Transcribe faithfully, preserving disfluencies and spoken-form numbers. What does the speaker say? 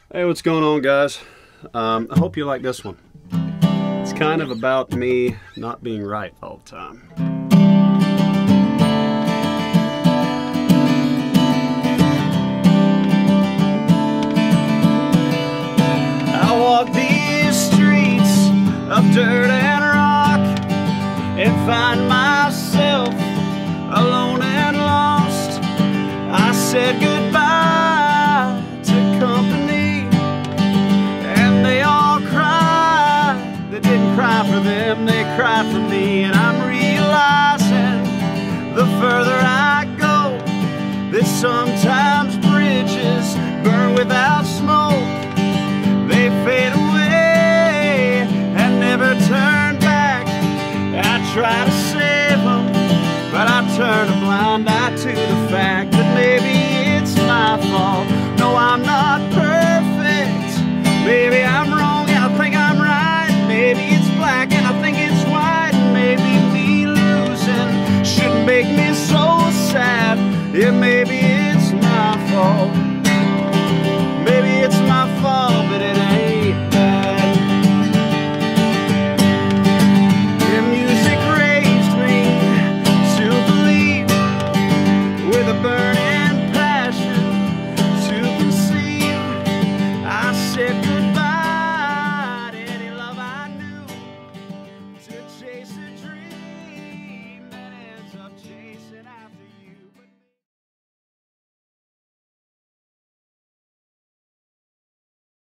Hey, what's going on, guys? Um, I hope you like this one. It's kind of about me not being right all the time. I walk these streets of dirt and rock and find myself alone and lost. I said goodbye to company, and they all cried. They didn't cry for them, they cried for me. And I'm realizing the further I go that sometimes bridges burn without smoke. They fade away and never turn back. I try to save them, but I turn a blind eye to the fact